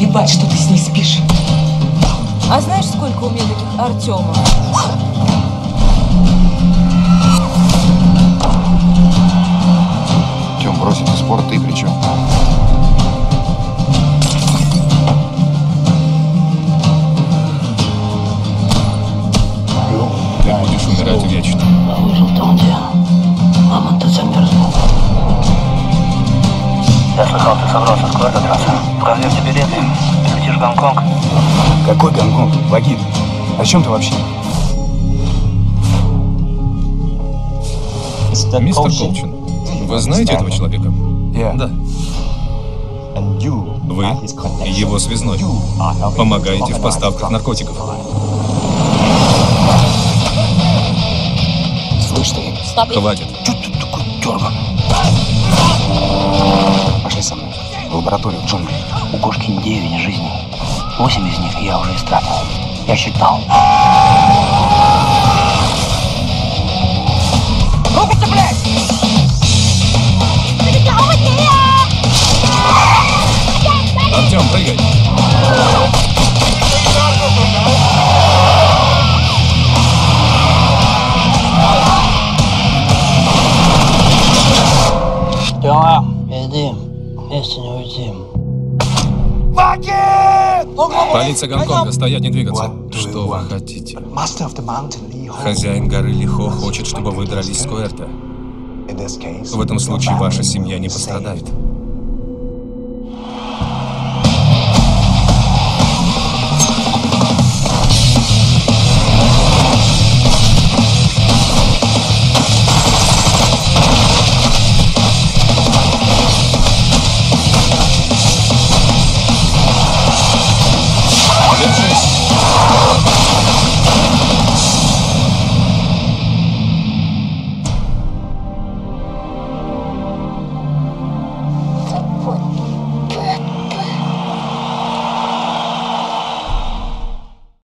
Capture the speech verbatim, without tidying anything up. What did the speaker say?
плевать, что ты с ней спишь. А знаешь, сколько у меня таких Артемов? Тём, брось этот спор, ты при чем? Ты будешь умирать вечно. Выжил там, где мама тут замерзла. Я слыхал, ты собрался с куда-то драться. Проверьте билеты. Летишь в Гонконг. Какой Гонконг? Вагин, о чем ты вообще? Мистер Колчин, вы знаете этого человека? Я. Да. Вы его связной. Помогаете в поставках наркотиков. Слышь ты, Хватит. что ты такой дерган? Пошли со мной. В лабораторию, в джунгли. У кошки девять жизней. Восемь из них я уже истратил. Я считал. Руку цепляй! Артем, прыгай. Тёма, иди. Вместе не уйти. Полиция Гонконга, стоять, не двигаться. Что вы хотите? Хозяин горы Лихо хочет, чтобы вы дрались с Куэрто. В этом случае ваша семья не пострадает.